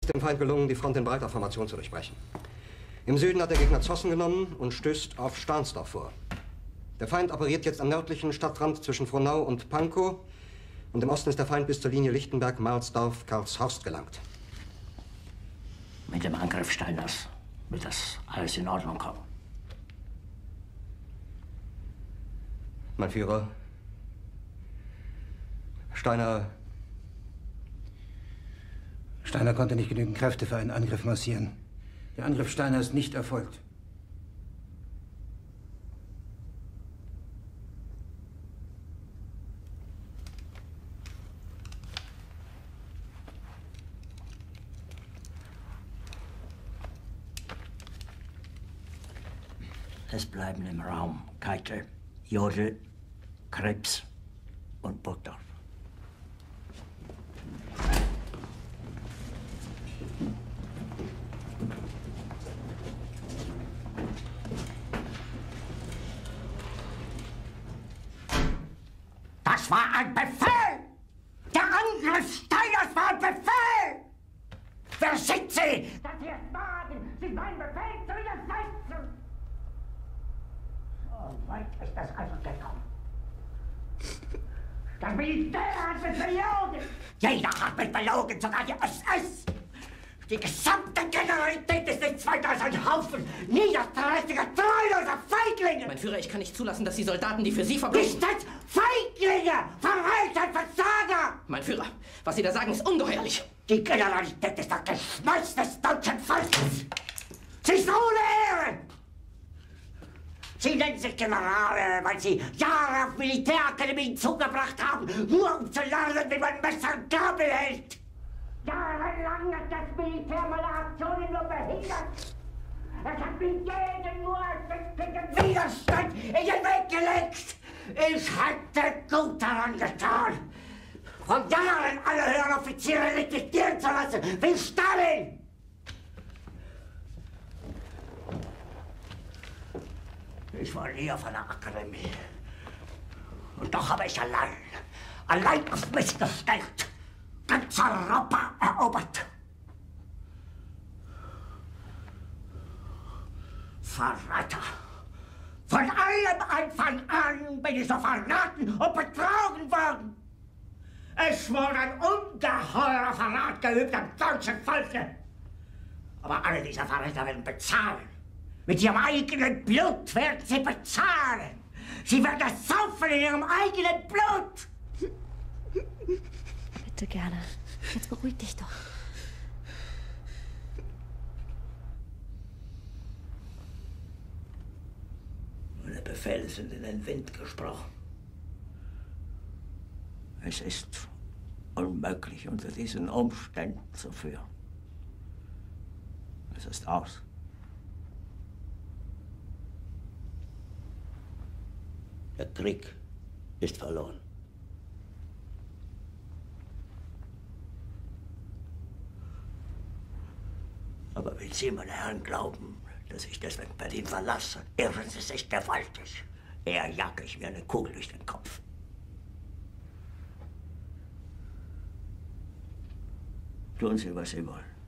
dem Feind gelungen, die Front in breiter Formation zu durchbrechen. Im Süden hat der Gegner Zossen genommen und stößt auf Stahnsdorf vor. Der Feind operiert jetzt am nördlichen Stadtrand zwischen Frohnau und Pankow. Und im Osten ist der Feind bis zur Linie Lichtenberg-Marsdorf-Karlshorst gelangt. Mit dem Angriff Steiners wird das alles in Ordnung kommen. Mein Führer, Steiner konnte nicht genügend Kräfte für einen Angriff massieren. Der Angriff Steiner ist nicht erfolgt. Es bleiben im Raum Keitel, Jodl, Krebs und Burgdorf. Das war ein Befehl! Der Angriff Steiners war ein Befehl! Wer sind Sie, dass Sie es wagen, sich meinen Befehl zu widersetzen? So weit ist das also gekommen. Das Militär hat mich belogen! Jeder hat mich belogen, sogar die SS! Die gesamte Generalität ist nichts weiter als ein Haufen niederträchtiger, treuloser Feiglinge! Mein Führer, ich kann nicht zulassen, dass die Soldaten, die für Sie verbringen... Nicht als Feiglinge! Verreiter, Versager! Mein Führer, was Sie da sagen, ist ungeheuerlich. Die Generalität ist das Geschmeiß des deutschen Volkes! Sie ist ohne Ehre! Sie nennen sich Generale, weil Sie Jahre auf Militärakademien zugebracht haben, nur um zu lernen, wie man Messer und Gabel hält! Jahrelang hat das Militär meine Aktionen nur behindert. Es hat mir jeden nur ersichtlichen Widerstand in den Weg gelegt. Ich hätte gut daran getan, von Jahren alle höheren Offiziere liquidieren zu lassen, wie Stalin. Ich war nie auf einer Akademie. Und doch habe ich allein auf mich gestellt, ganz Europa erobert. Verräter! Von allem Anfang an bin ich so verraten und betrogen worden. Es wurde ein ungeheurer Verrat geübt am deutschen Volke. Aber alle diese Verräter werden bezahlen. Mit ihrem eigenen Blut werden sie bezahlen. Sie werden es saufen in ihrem eigenen Blut. Bitte gerne. Jetzt beruhig dich doch. Meine Befehle sind in den Wind gesprochen. Es ist unmöglich, unter diesen Umständen zu führen. Es ist aus. Der Krieg ist verloren. Aber wenn Sie, meine Herren, glauben, dass ich deswegen Berlin verlasse, irren Sie sich gewaltig. Eher jage ich mir eine Kugel durch den Kopf. Tun Sie, was Sie wollen.